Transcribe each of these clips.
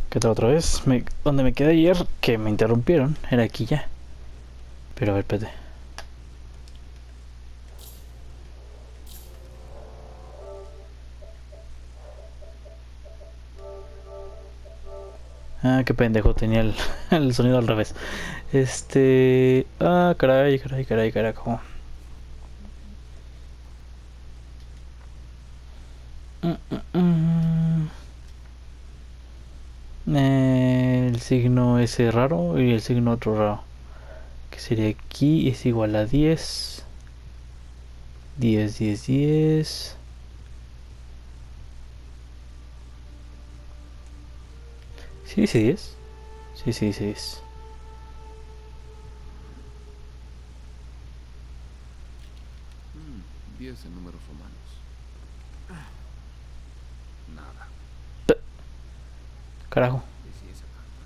¿Qué tal otra vez? Donde me quedé ayer, que me interrumpieron, era aquí ya. Pero a ver, espérate. Ah, qué pendejo, tenía el, el sonido al revés. Ah, caray, caray, caray, carajo. El signo ese raro y el signo otro raro. Que sería aquí es igual a 10. 10, 10, 10. ¿Sí dice 10? Sí, sí dice 10. 10 en números romanos. Nada. Carajo. Decía esa carta.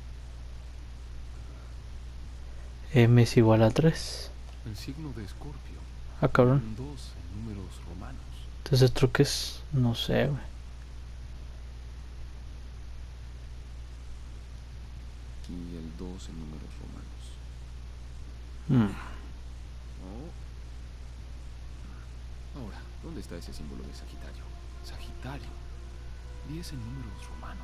M es igual a 3. El signo de Escorpio. Ah, Y cabrón. un 2 en números romanos. Entonces esto que es, no sé, güey. Y el 2 en números romanos. Hmm. Oh. Ahora, ¿dónde está ese símbolo de Sagitario? Sagitario. 10 en números romanos.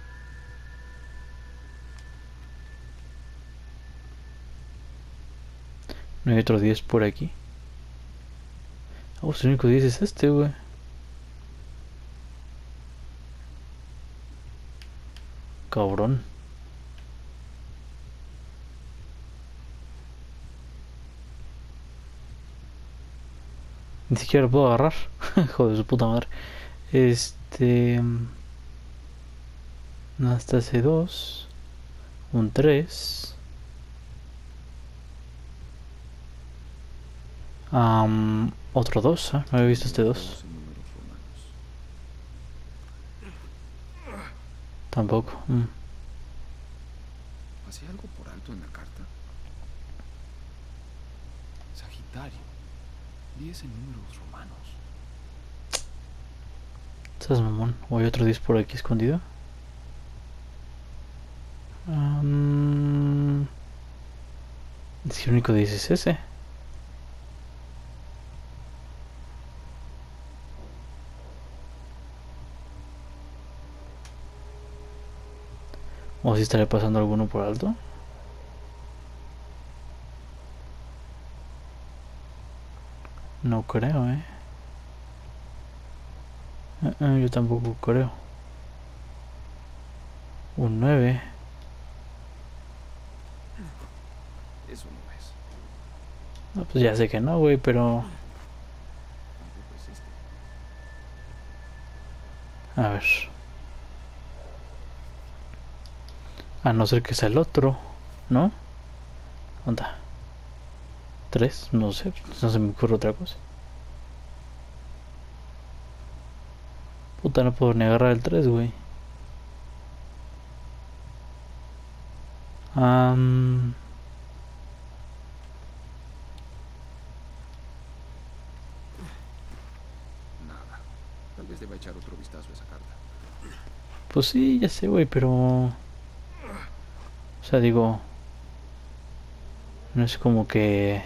No hay otro 10 por aquí. Oh, el único 10 es este, güey. Cabrón. Ni siquiera lo puedo agarrar. Joder, su puta madre. Este. Hasta ese 2. Un 3. Otro 2, ¿eh? No había visto Y este el 2. 2 en números romanos. Tampoco. ¿Pasé algo por alto en la carta? Sagitario. 10 en números romanos. Estás mamón. ¿O hay otro 10 por aquí escondido? Es que el único 10 es ese. ¿O si estaré pasando alguno por alto? No creo, yo tampoco creo. Un 9. Eso no es. No, pues ya sé que no, güey, pero... Tampoco es este. A ver. A no ser que sea el otro, ¿no? ¿Dónde está? 3, no sé, no se me ocurre otra cosa. Puta, no puedo ni agarrar el 3, güey. Um, Nada. Tal vez deba echar otro vistazo a esa carta. pues sí, ya sé, güey, pero... O sea, digo... No es como que...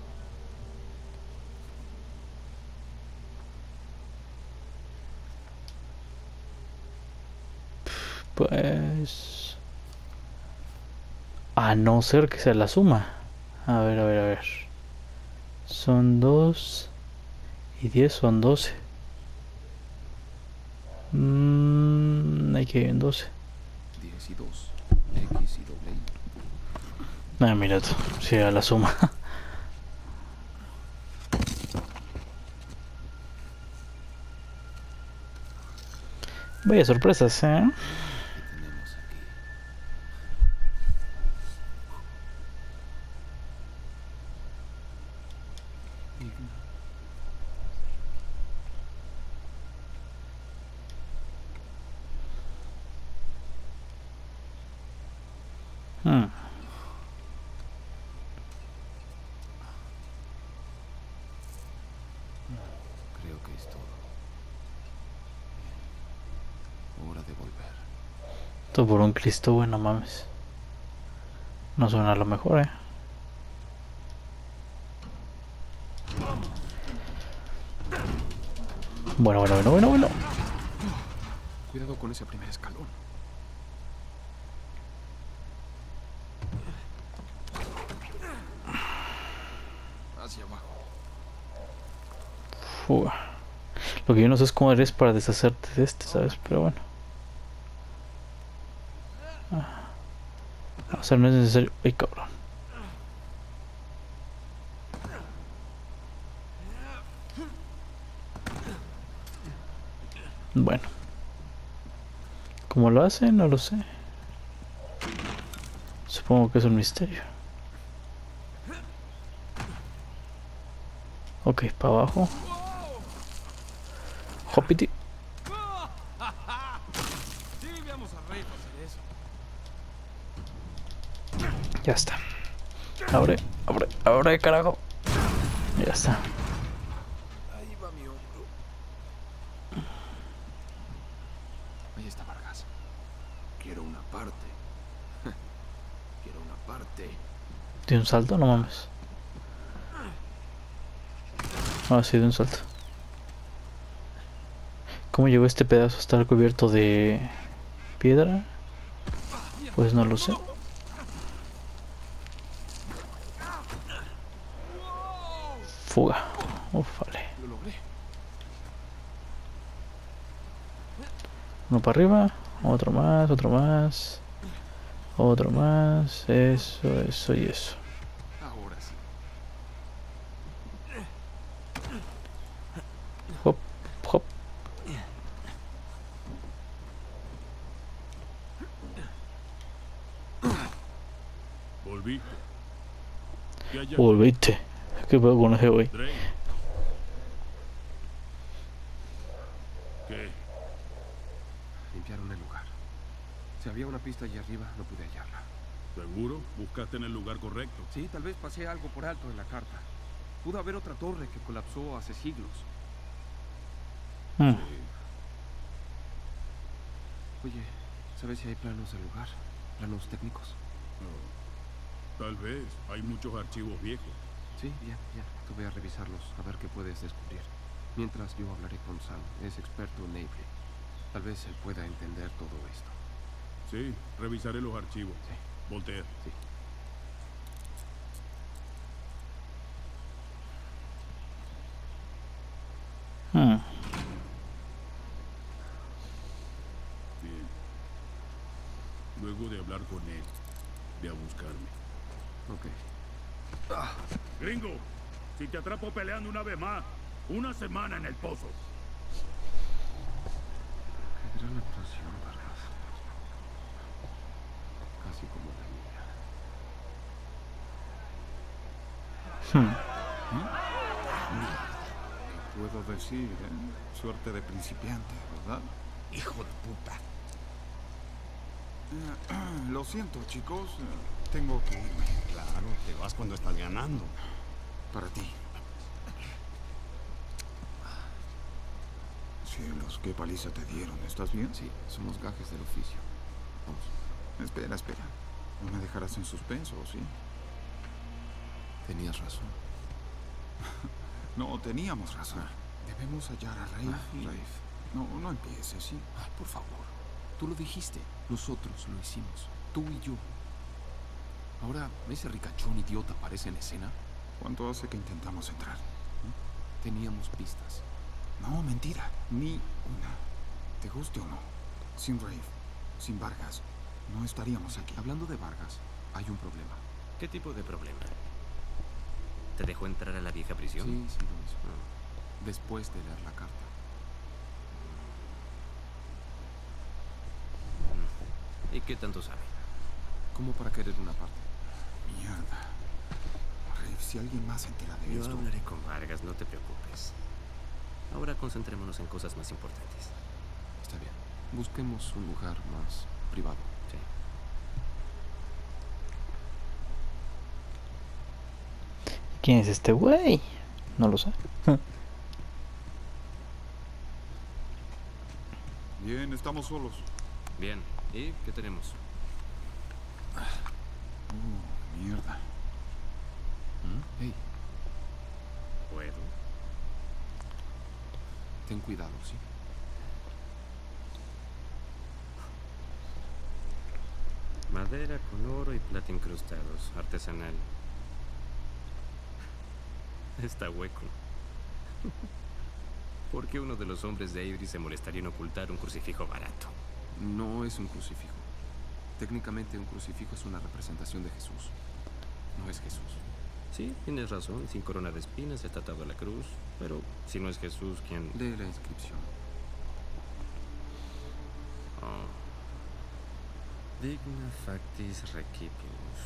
Pues... A no ser que sea la suma. A ver, a ver, a ver. Son 2 y 10 son 12. Hay que ir en 12. 10 y 2. X y doble I. Ah, mira tú, si era la suma. Vaya sorpresas, ¿eh? ¿Qué tenemos aquí? Digna. Hmm. Creo que es todo. Bien. Hora de volver. Todo por un Cristo, bueno, mames. No suena a lo mejor, Bueno. Cuidado con ese primer escalón. Hacia abajo. Fuga. Lo que yo no sé es cómo eres para deshacerte de este, ¿sabes? Pero bueno. O sea, no es necesario. Ay, cabrón. Bueno. ¿Cómo lo hace? No lo sé. Supongo que es un misterio. Ok, para abajo. Hoppity. Sí, veamos a Rafe hacer eso. Ya está. Abre, carajo. Ya está. Ahí va mi hombro. Ahí está Vargas. Quiero una parte. Quiero una parte. ¿De un salto? No mames. Ah, sí, de un salto. ¿Cómo llegó este pedazo a estar cubierto de piedra? Pues no lo sé. Fuga. Uf, vale. Lo logré. Uno para arriba. Otro más. Otro más. Eso y eso. Ahora sí. Hop, hop. Volviste. ¿Qué hay aquí? Volviste. ¿Qué pedo con ese güey? Drake. ¿Qué? Limpiaron el lugar. Si había una pista allí arriba, no pude hallarla. ¿Seguro? ¿Buscaste en el lugar correcto? Sí, tal vez pasé algo por alto en la carta. Pudo haber otra torre que colapsó hace siglos. Hmm. Sí. Oye, ¿sabes si hay planos del lugar? ¿Planos técnicos? No. Tal vez. Hay muchos archivos viejos. Sí, bien. Tú ve a revisarlos, a ver qué puedes descubrir. Mientras yo hablaré con Sam, es experto en Avery. Tal vez él pueda entender todo esto. Sí, revisaré los archivos. Sí. Voltaire. Sí. Hmm. Bien. Luego de hablar con él, ve a buscarme. Ok. Gringo, si te atrapo peleando una vez más, una semana en el pozo. Qué gran actuación, Vargas. Casi como la mía. ¿Qué puedo decir? Suerte de principiante, ¿verdad? Hijo de puta. Lo siento, chicos. Tengo que irme. Claro, te vas cuando estás ganando. Para ti. Cielos, qué paliza te dieron. ¿Estás bien? Sí, son los gajes del oficio. Vamos. Espera. No me dejarás en suspenso, ¿sí? Tenías razón. No, teníamos razón. Debemos hallar a Rafe. Rafe. No empieces, ¿sí? Ay, por favor. Tú lo dijiste. Nosotros lo hicimos. Tú y yo. Ahora, ¿ese ricachón idiota aparece en escena? ¿Cuánto hace que intentamos entrar? Teníamos pistas. No, mentira. Ni una. ¿Te guste o no? Sin Rafe, sin Vargas, no estaríamos aquí. Hablando de Vargas, hay un problema. ¿Qué tipo de problema? ¿Te dejó entrar a la vieja prisión? Sí, lo hizo. Después de leer la carta. ¿Y qué tanto sabe? ¿Cómo para querer una parte? Mierda. Rafe, si alguien más se entera de Yo esto... hablaré con Vargas, no te preocupes. Ahora concentrémonos en cosas más importantes. Está bien. Busquemos un lugar más privado. Sí. ¿Quién es este güey? No lo sé. Bien, estamos solos. Bien. ¿Y qué tenemos? Mierda. Hey, ¿Puedo? ten cuidado, ¿sí? Madera con oro y plata incrustados. Artesanal. Está hueco. ¿Por qué uno de los hombres de Avery se molestaría en ocultar un crucifijo barato? No es un crucifijo. Técnicamente un crucifijo es una representación de Jesús. No es Jesús. Sí, tienes razón. Sin corona de espinas, está atado a la cruz. Pero si no es Jesús, ¿quién? Lee la inscripción. Oh. Digna factis recipimus.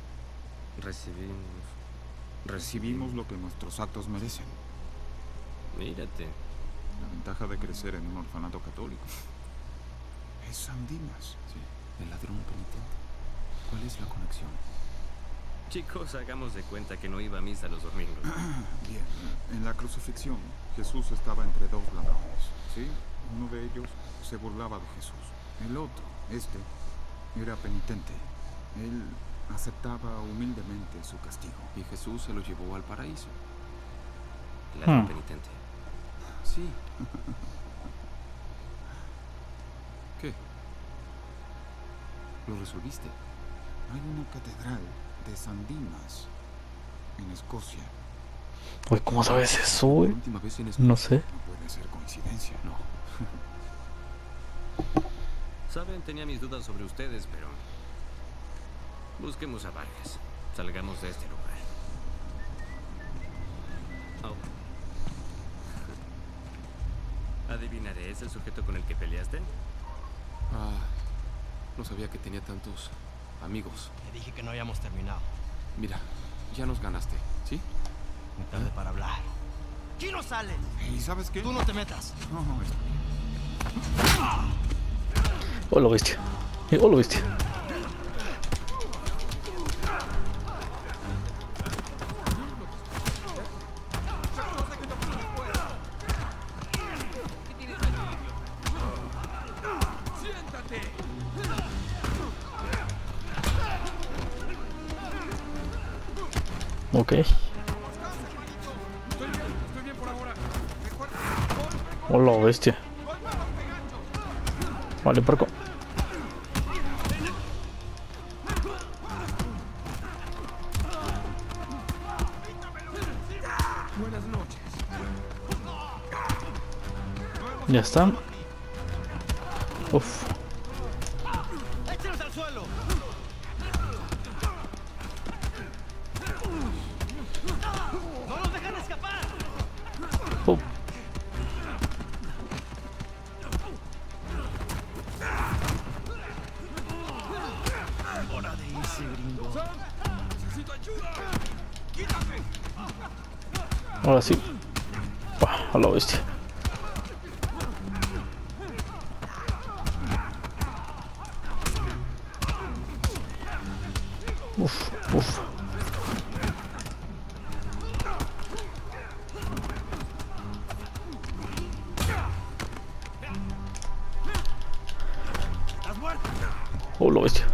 Recibimos lo que nuestros actos merecen. Mírate. La ventaja de crecer en un orfanato católico. Es Sandimas. Sí, el ladrón penitente. ¿Cuál es la conexión? Chicos, hagamos de cuenta que no iba a misa los domingos. Bien, en la crucifixión, Jesús estaba entre dos ladrones, ¿sí? Uno de ellos se burlaba de Jesús. El otro, era penitente. Él aceptaba humildemente su castigo. Y Jesús se lo llevó al paraíso. Ladrón penitente. Sí. ¿Qué? ¿Lo resolviste? Hay una catedral de San Dimas en Escocia. Uy, ¿cómo sabes eso, La güey? última vez en No sé. No puede ser coincidencia. No. Saben, tenía mis dudas sobre ustedes, pero... busquemos a Vargas. Salgamos de este lugar. Oh. Adivinaré, ¿es el sujeto con el que peleaste? No sabía que tenía tantos amigos. Te dije que no habíamos terminado. Mira, ya nos ganaste, ¿sí? Muy tarde para hablar. ¡Aquí no sales! ¿Y sabes qué? Tú no te metas. No, está bien. Hola, bestia. Hola, bestia. Ok. Hola, bestia. Vale, porco. Ya está. Uf. ¡Échelos al suelo! ¡No los dejan escapar! Uf. Hora de irse, gringo. Ahora sí. A la bestia. Uf, uf. ¡Estás muerto! Oh, la bestia.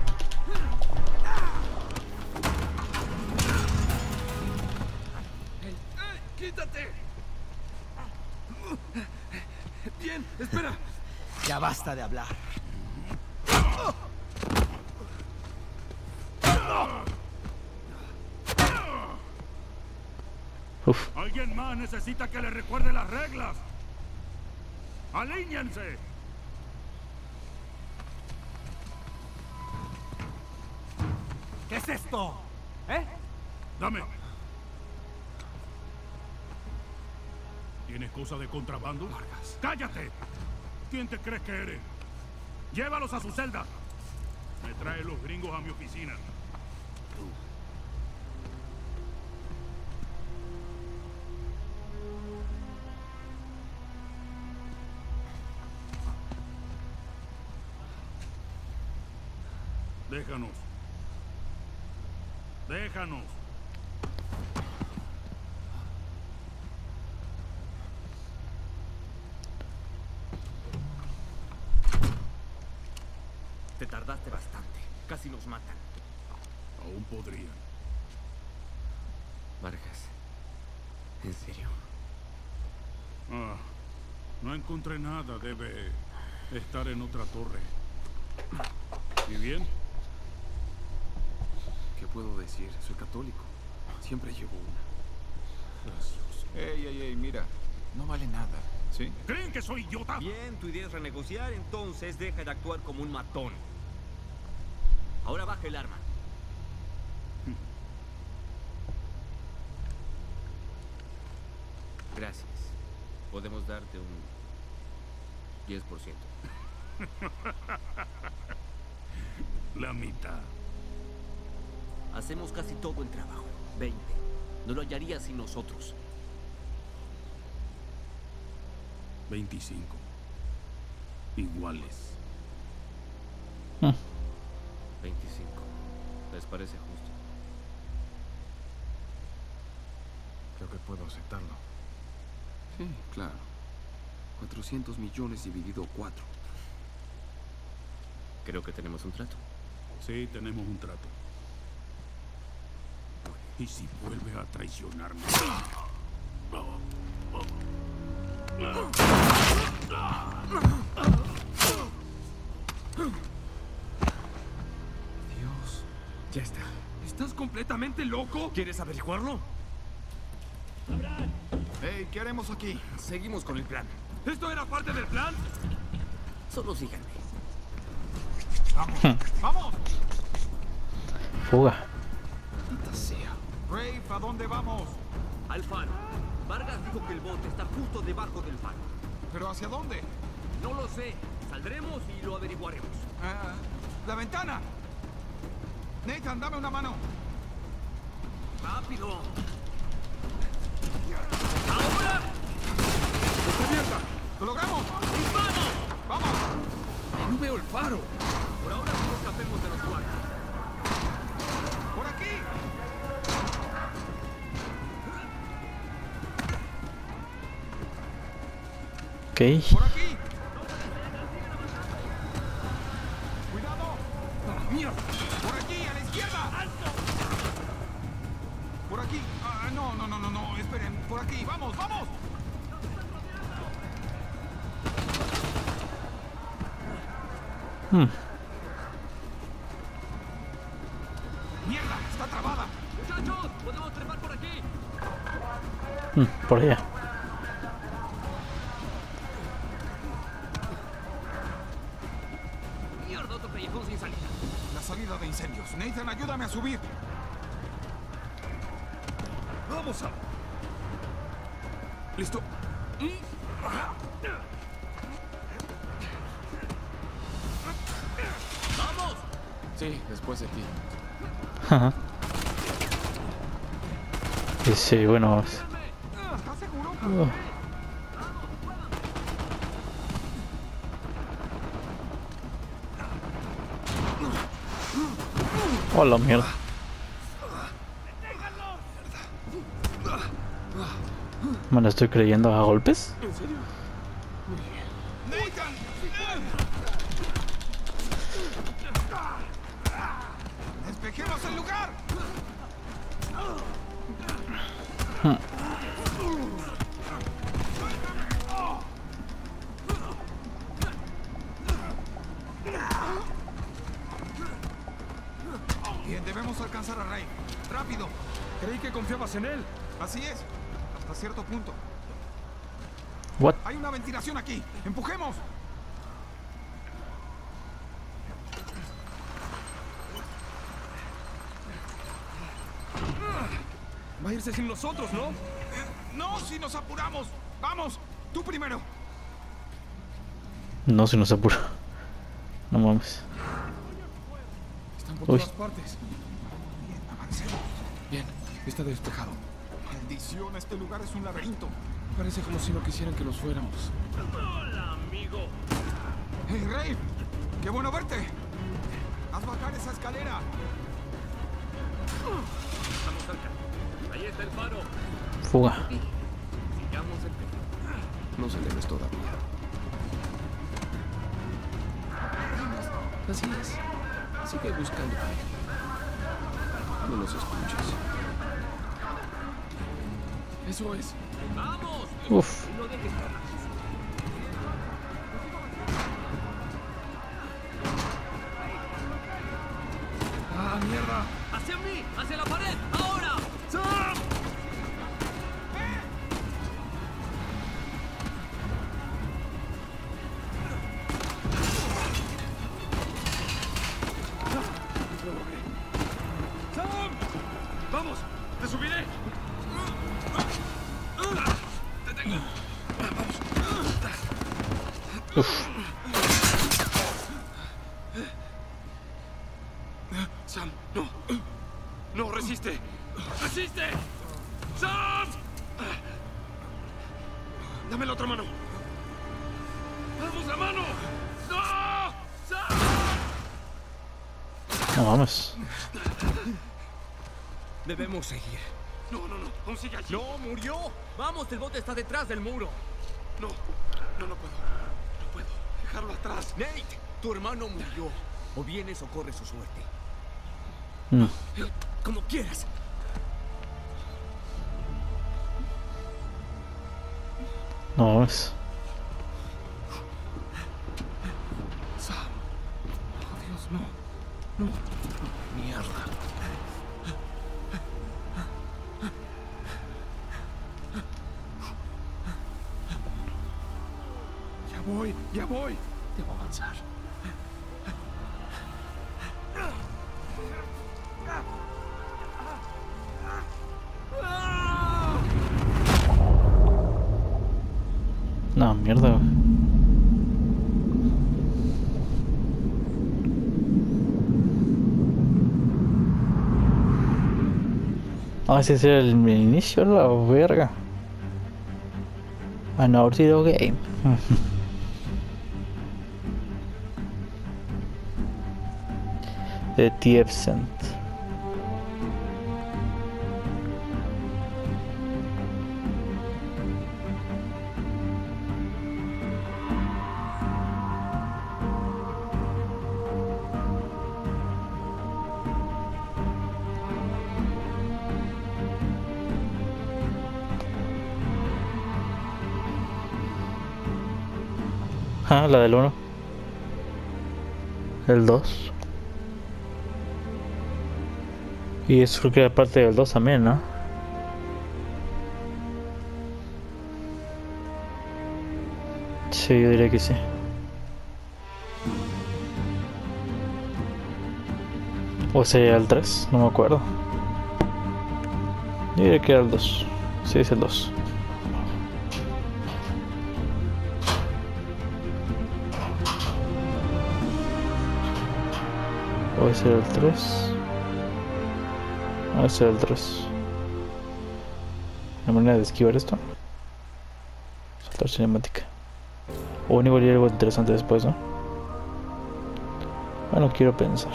¡Quítate! Bien, espera. Ya basta de hablar. Uf. Alguien más necesita que le recuerde las reglas. ¡Alíñense! ¿Qué es esto? ¿Eh? Dame. ¿Tienes cosa de contrabando? Vargas. ¡Cállate! ¿Quién te crees que eres? Llévalos a su celda. Me trae los gringos a mi oficina. Déjanos. Déjanos. bastante. Casi nos matan. Aún podrían. Vargas. ¿En serio? Ah, no encontré nada. Debe estar en otra torre. ¿Y bien? ¿Qué puedo decir? Soy católico. Siempre llevo una. Gracias. Ey, mira. No vale nada, ¿sí? ¿Creen que soy idiota? Bien, tu idea es renegociar, entonces deja de actuar como un matón. Ahora baja el arma. Gracias. Podemos darte un 10%. La mitad. Hacemos casi todo el trabajo. 20. No lo hallarías sin nosotros. 25. Iguales. 25. ¿Les parece justo? Creo que puedo aceptarlo. Sí, claro. 400 millones dividido 4. Creo que tenemos un trato. Sí, tenemos un trato. ¿Y si vuelve a traicionarme? Dios. Ya está. ¿Estás completamente loco? ¿Quieres averiguarlo? Hey, ¿qué haremos aquí? Seguimos con el plan. ¿Esto era parte del plan? Solo síganme. ¡Vamos! Fuga. Maldita sea. Rafe, ¿a dónde vamos? Al faro. Vargas dijo que el bote está justo debajo del faro. ¿Pero hacia dónde? No lo sé. Saldremos y lo averiguaremos. ¡La ventana! Nathan, dame una mano. ¡Rápido! ¡Está abierta! ¡Lo logramos! ¡Vamos! No veo el faro. Por ahora no escapemos de los guardias. ¡Por aquí! Ok. ¡Por aquí! ¡Cuidado! ¡Mierda! ¡Por aquí, a la izquierda! ¡Por aquí! No, esperen. Por aquí, ¡vamos! ¡Mierda! ¡Está trabada! ¡Muchachos! ¡Podemos trepar por aquí! Por allá. ¡Mierda! Otro callejón sin salida. La salida de incendios. Nathan, ayúdame a subir. ¡Vamos a... ¿Listo? ¡Vamos! Sí, después de ti. Ajá. Y sí, bueno. ¿Estás seguro? Oh, la mierda. ¿Me lo estoy creyendo a golpes? ¿En serio? ¡Nathan! ¡Despejemos el lugar! Bien, debemos alcanzar a Ray. ¡Rápido! Creí que confiabas en él. Así es. Hasta cierto punto. What? Hay una ventilación aquí. ¡Empujemos! Va a irse sin nosotros, ¿no? No, si nos apuramos. Vamos, tú primero. No se nos apura. No mames. Están por Uy. todas partes. Bien, avancemos. Bien, está despejado. Maldición, este lugar es un laberinto. Parece como si no quisieran que nos fuéramos. ¡Hola, amigo! ¡Hey, Ray! ¡Qué bueno verte! ¡Haz bajar esa escalera! Estamos cerca. Ahí está el faro. Fuga. Sigamos el camino. No se le ves todavía. Así es. Sigue buscando. No nos escuches. Eso es. ¡Vamos! Uf. No dejes para atrás. ¡Ah, mierda! ¡Hacia mí! ¡Hacia la pared! ¡Ahora! ¡Sam! Lo logré. ¡Sam! ¡Vamos! ¡Te subiré! ¡Te tengo! Uf. Sam, no. No, resiste. ¡Resiste! ¡Sam! Dame la otra mano. ¡Vamos, la mano! ¡No! ¡Sam! No mames. Debemos seguir. No, aún sigue allí. ¡No, murió! ¡Vamos, el bote está detrás del muro! No puedo. No puedo dejarlo atrás. ¡Nate! Tu hermano murió. O vienes o corres su suerte. Mm. Como quieras. No mames. Sam. Oh, Dios, no. Mierda. Ya voy. Debo avanzar. No, mierda, güey. Ah, ese es el inicio, la verga. A Naughty Dog Game. De Tiefsent. Ah, la del 1. El 2. Y eso creo que era parte del 2 también, ¿no? Sí, yo diría que sí. O sería el 3, no me acuerdo. Yo diría que era el 2. Sí, es el 2. Puede ser el 3. Puede ser el 3. La manera de esquivar esto. Saltar cinemática. O igual hay algo interesante después, ¿no? Bueno, quiero pensar.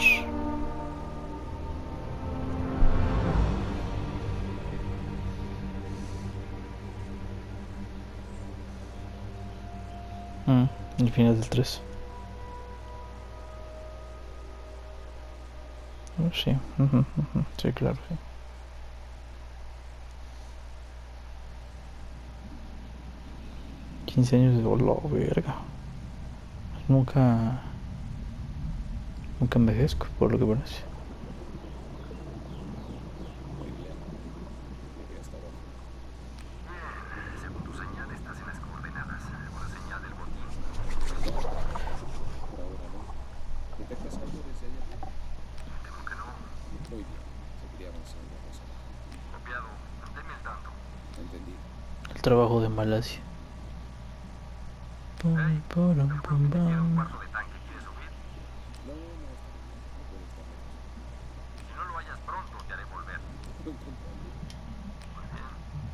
El final del 3. Sí, sí, claro, sí. $15 de dolor, verga. Nunca envejezco, por lo que parece. Según tu señal estás en las coordenadas, o la señal del botín. Por ahora no. ¿Detectas algo desde allá? Temo que no. Muy bien. Seguiré avanzando a Rosa. Copiado. Manténme al tanto. Entendido. El trabajo de Malasia. Pum, pum, pum, pum. ¿Cuarto de tanque quieres subir? No, está bien. No puede estar lejos. Si no lo hayas pronto, te haré volver. Lo intentaré. Muy bien.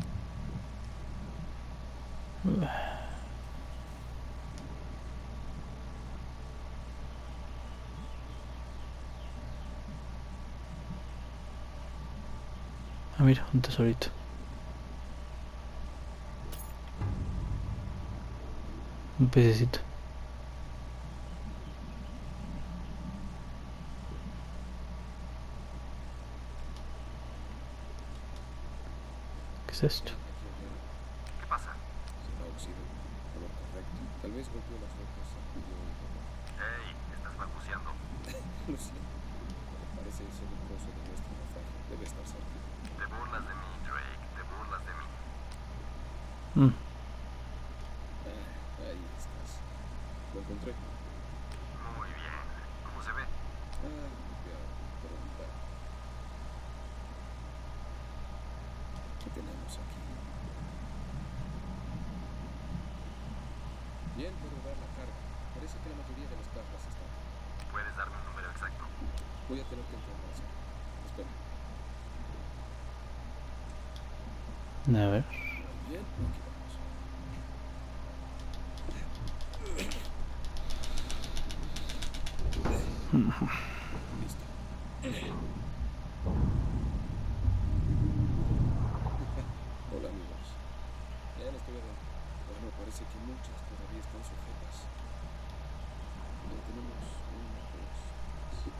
Ah, mira, un tesorito. Un pececito. ¿Qué es esto? ¿Qué pasa? Será óxido, color correcto. Tal vez golpeó las rocas, sacudió el dolor. Ey, estás balbuceando. Lo siento, pero parece ser un trozo de nuestro naufragio. Debe estar cerca. Te burlas de mí, Drake. Te burlas de mí. Mm, Ah, ahí estás. Lo encontré. Muy bien. ¿Cómo se ve? Ah, limpiado, pronta. ¿Qué tenemos aquí? Bien, puedo dar la carga. Parece que la mayoría de las placas están. ¿Puedes darme un número exacto? Voy a tener que entrar a hacer. Espera. a ver. Bien, aquí vamos. Listo. Hola, amigos. Ya no estoy adentro. Bueno, parece que muchas todavía están sujetas. Ya tenemos una, dos, tres.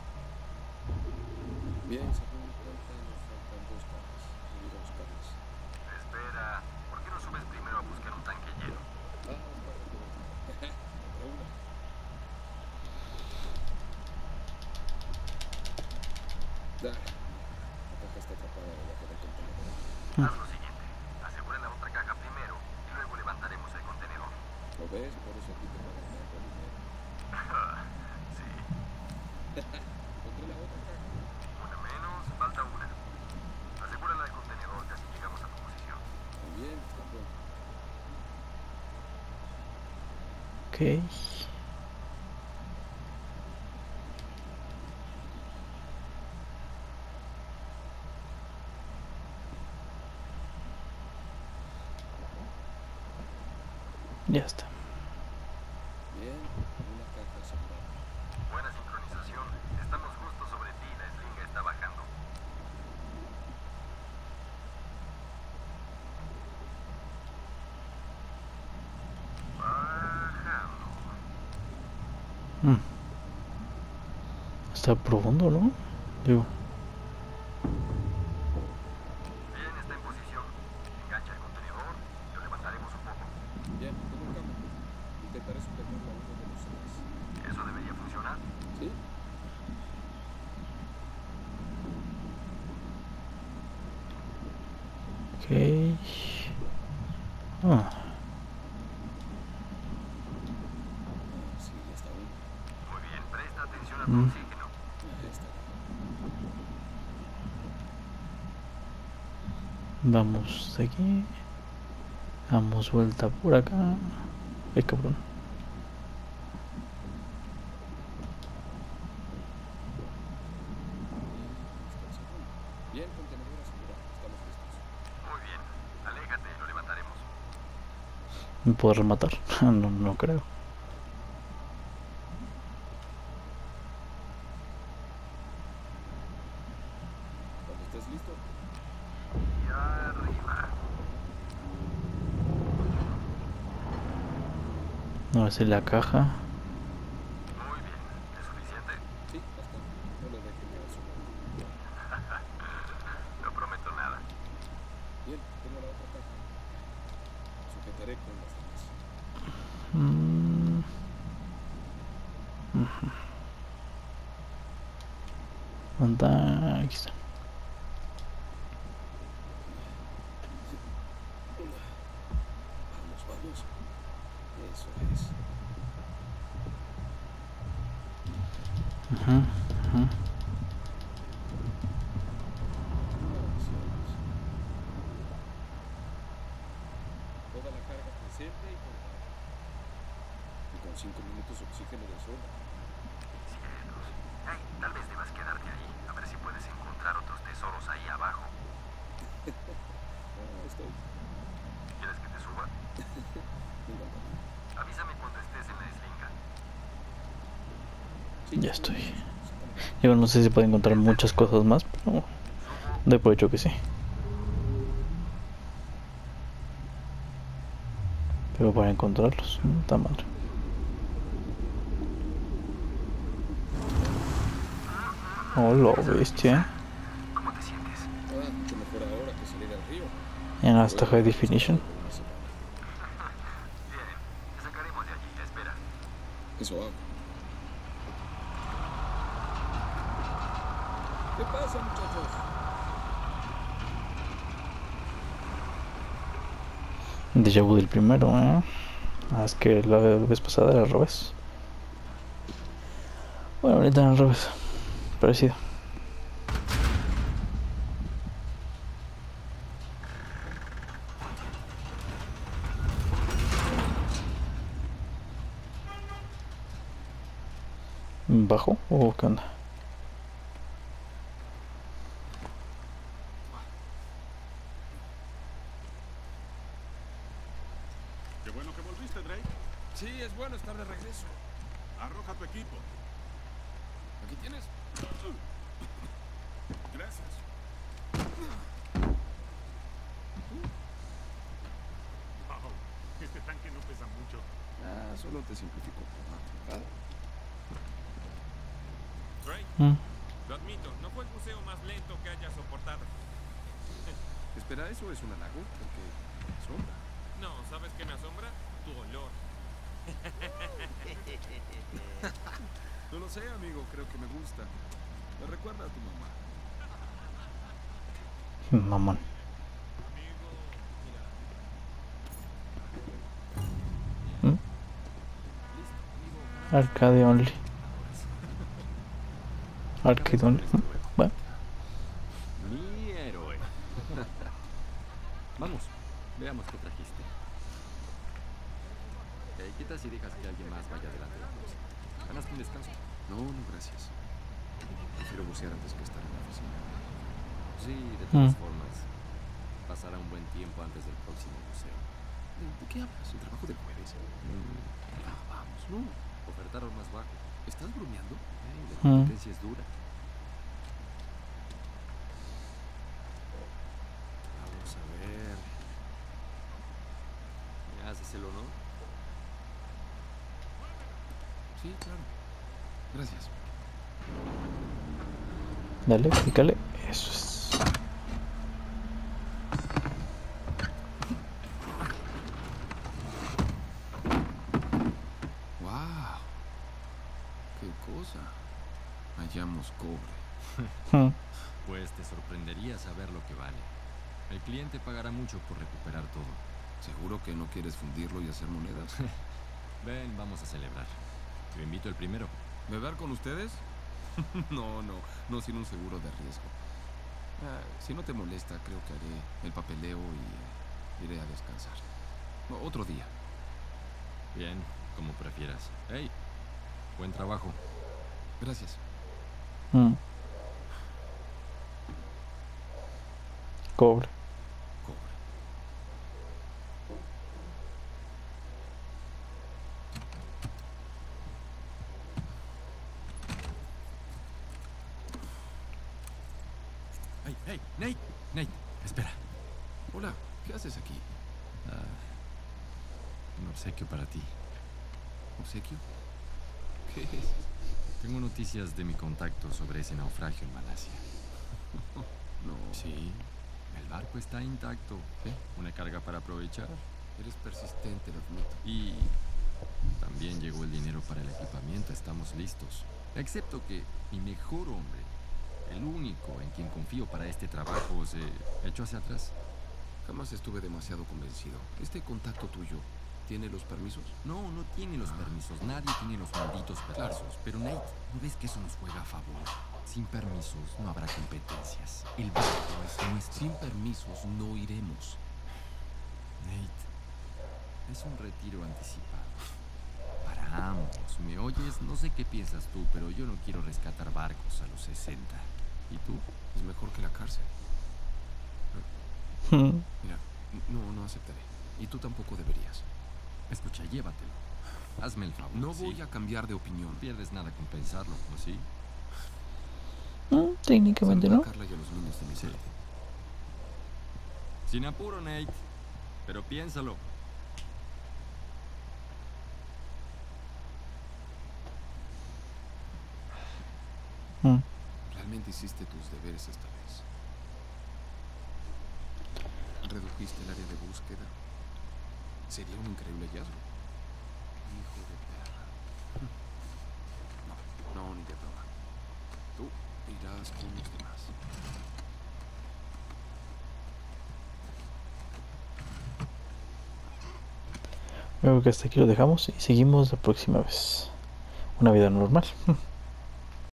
Bien, según mi cuenta, nos faltan 2 cajas. Voy a ir a buscarlas. Espera. ¿Por qué no subes primero a buscar un tanque lleno? Ah, claro, pero... Otra una. La caja está atrapada debajo del contenedor. Haz lo siguiente. Asegura la otra caja primero y luego levantaremos el contenedor. ¿Lo ves? Por eso aquí te pagan tanto dinero. Sí. Encontré la otra caja. Una menos, falta una. Asegúrala del contenedor, casi llegamos a tu posición. Muy bien, está pronto. Ok. Ya está. Bien, una caja asegurada. Buena sincronización. Estamos justo sobre ti y la eslinga está bajando. Bajando. Mm. Está profundo, ¿no? Digo. Bien, está en posición. Engancha el contenedor y lo levantaremos un poco. Bien, tengo un cambio. Intentaré sujetarlo a uno de los demás. ¿Eso debería funcionar? ¿Sí? Ok. Ah, Ah, sí, ya está uno. Muy bien, presta atención a tu Mm. oxígeno. Ahí está. vamos de aquí. Damos vuelta por acá. Ay, cabrón. Está el segundo. Bien, contenedor asegurado. Estamos listos. Muy bien, aléjate y lo levantaremos. ¿Me puedo rematar? No, no creo. Cuando estés listo, Y arriba. No, esa es la caja. Muy bien, ¿es suficiente? sí, bastante. No lo dejen llevar solo. No prometo nada. Bien, tengo la otra caja. Sujetaré con las demás. Mm. Ujú. ¿Dónde está? Aquí está. Vamos, vamos. Eso es. Ujú, ujú. Gracias. Toda la carga presente y contada. Y con 5 minutos oxígeno de sobra. Cielos. Hey, tal vez debas quedarte ahí, a ver si puedes encontrar otros tesoros ahí abajo. Ah, estoy. ¿Quieres que te suba? Me encantaría. Avísame cuando estés en la eslinga. Sí, Ya estoy. Yo no sé si puedo encontrar muchas cosas más, pero doy por hecho que sí. Pero para encontrarlos, está mal. Oh, lo bestia. ¿Cómo te sientes? Ah, mucho mejor ahora que salir al río. En hasta High Definition. Bien, te sacaremos de allí, espera. Eso hago. ¿Qué pasa, muchachos? Déjà vu del primero, es que la vez pasada era al revés. Bueno, ahorita era al revés. Parecido. ¿Bajo o qué onda? Qué bueno que volviste, Drake. Sí, es bueno estar de regreso. Arroja tu equipo. Aquí tienes. Gracias. Wow, este tanque no pesa mucho. Ah, solo te simplifico. ¿Verdad? Drake, Mm. lo admito, no fue el buceo más lento que haya soportado. Espera, ¿eso es un halago? Porque asombra. No, ¿sabes qué me asombra? Tu olor. No lo sé, amigo, creo que me gusta. Me recuerda a tu mamá. Mamón. Amigo, ¿Mm? Arcade only. Arcade only. Bueno. mi héroe. Vamos, veamos qué trajiste. ¿Qué tal si dejas que alguien más vaya delante de nosotros? ¿Ganas un descanso? No, no, gracias. Prefiero bucear antes que estar en la oficina. Sí, de todas formas. Pasará un buen tiempo antes del próximo buceo. ¿De qué hablas? ¿El trabajo del jueves? Ah, vamos, no. Ofertaron más bajo. ¿Estás bromeando? La competencia es dura. Vamos a ver. ¿Me haces el honor? Sí, claro. Gracias. Dale, pícale. Eso es. ¡Wow! ¡Qué cosa! Hallamos cobre. Pues te sorprendería saber lo que vale. El cliente pagará mucho por recuperar todo. ¿Seguro que no quieres fundirlo y hacer monedas? Ven, vamos a celebrar. Te invito el primero. ¿Beber con ustedes? No sin un seguro de riesgo. Si no te molesta, creo que haré el papeleo y iré a descansar. Otro día. Bien, como prefieras. Hey, buen trabajo. Gracias. Cobre. Cobre. Hey, Nate. Nate, espera. Hola, ¿qué haces aquí? Un obsequio para ti. ¿Obsequio? ¿Qué es? Tengo noticias de mi contacto sobre ese naufragio en Malasia. No. Sí, el barco está intacto. Una carga para aprovechar. Eres persistente, lo admito. Y también llegó el dinero para el equipamiento. Estamos listos. Excepto que mi mejor hombre, el único en quien confío para este trabajo, se echó hacia atrás. Jamás estuve demasiado convencido. ¿Este contacto tuyo tiene los permisos? No tiene los permisos. Nadie tiene los malditos permisos. Claro. Pero Nate, ¿no ves que eso nos juega a favor? Sin permisos no habrá competencias. El barco es nuestro. Sin permisos no iremos. Nate, es un retiro anticipado. Para ambos, ¿me oyes? No sé qué piensas tú, pero yo no quiero rescatar barcos a los 60. ¿Y tú? Es mejor que la cárcel. Mira, no aceptaré. Y tú tampoco deberías. Escucha, llévatelo. Hazme el favor. No ¿sí? voy a cambiar de opinión. No pierdes nada con pensarlo, ¿o sí? Técnicamente Saluda no. a Carla y a los niños de mi Sí. parte. Sin apuro, Nate. Pero piénsalo. Realmente hiciste tus deberes esta vez. redujiste el área de búsqueda. Sería un increíble hallazgo. Hijo de perra. No, ni de broma. Tú irás con los demás. Creo que hasta aquí lo dejamos y seguimos la próxima vez. Una vida normal.